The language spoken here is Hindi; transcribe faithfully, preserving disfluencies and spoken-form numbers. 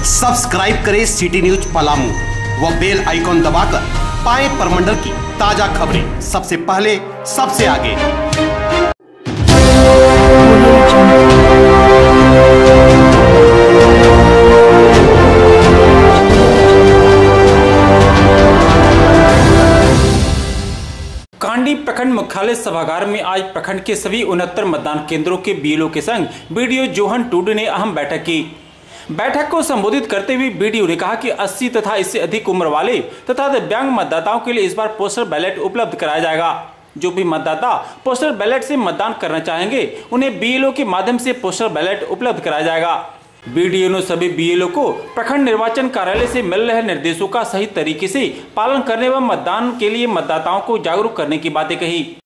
सब्सक्राइब करें सिटी न्यूज पलामू व बेल आइकॉन दबाकर पाएं परमंडल की ताजा खबरें सबसे पहले सबसे आगे। कांडी प्रखंड मुख्यालय सभागार में आज प्रखंड के सभी उनहत्तर मतदान केंद्रों के बीएलओ के संग बीडीओ जोहन टूडू ने अहम बैठक की। बैठक को संबोधित करते हुए बीडीओ ने कहा कि अस्सी तथा इससे अधिक उम्र वाले तथा दिव्यांग मतदाताओं के लिए इस बार पोस्टल बैलेट उपलब्ध कराया जाएगा। जो भी मतदाता पोस्टल बैलेट से मतदान करना चाहेंगे उन्हें बीएलओ के माध्यम से पोस्टल बैलेट उपलब्ध कराया जाएगा। बीडीओ ने सभी बीएलओ को प्रखंड निर्वाचन कार्यालय से मिल रहे निर्देशों का सही तरीके से पालन करने व मतदान के लिए मतदाताओं को जागरूक करने की बातें कही।